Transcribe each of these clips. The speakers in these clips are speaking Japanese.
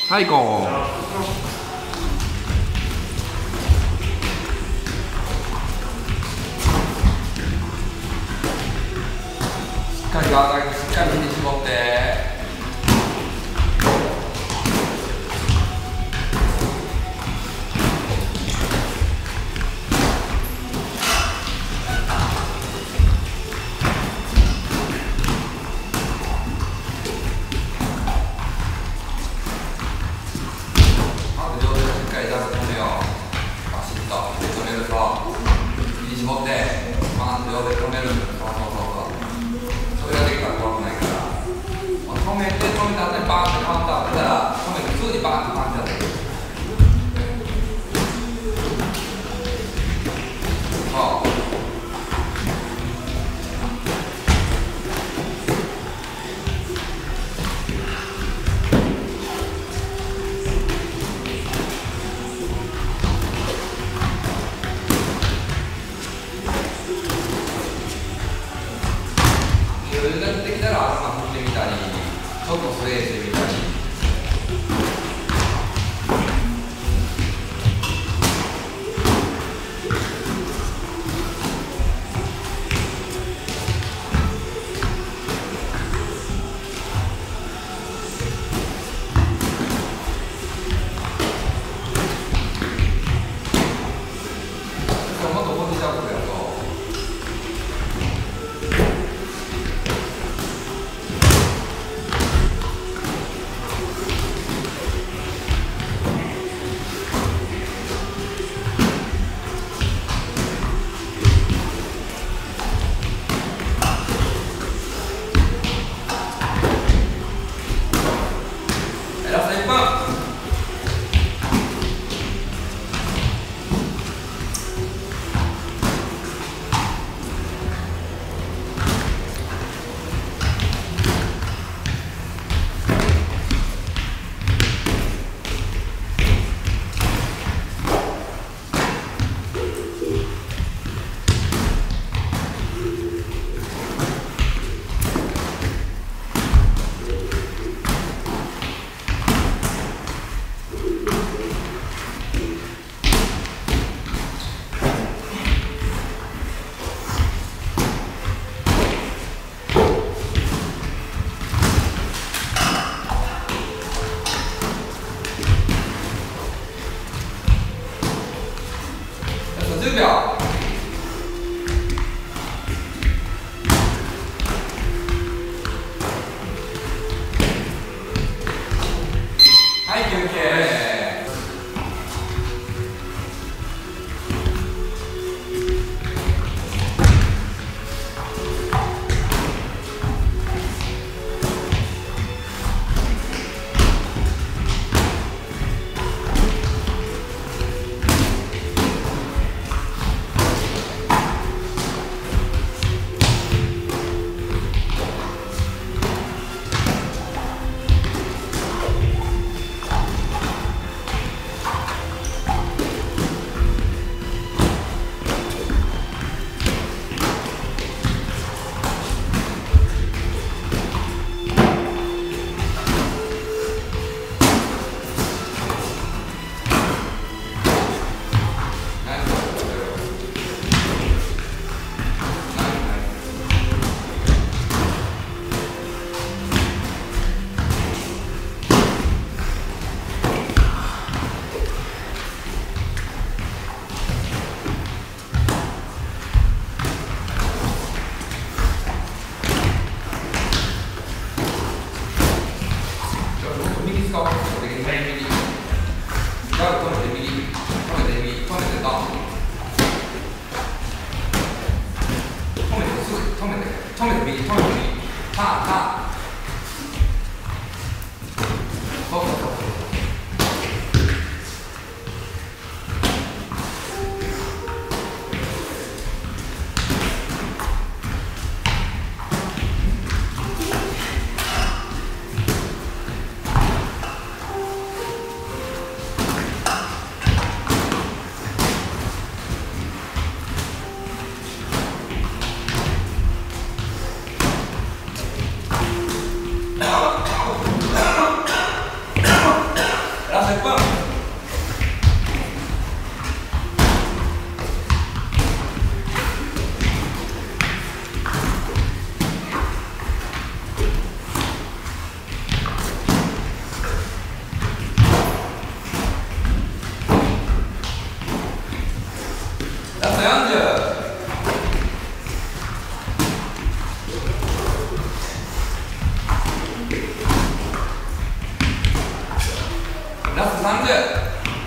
はいこう。しっかり側だけしっかり振り絞って。絞って、パンと両手止める。そうそうそうそう。それができたら怖くないから。止めた後にバーンってカウンター当てたら、止めてすぐにバーンってパンチ当てる。そう。余裕が出てきたら頭振ってみたり、ちょっとスウェーしてみたり。もっとこっちちゃうことやると。10秒。はい休憩。止めて右、ターン、そうそうそう。 40。ラスト30。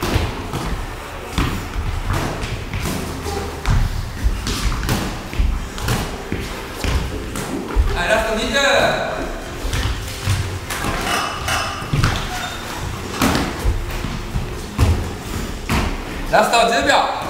はい、ラスト20。ラスト10秒。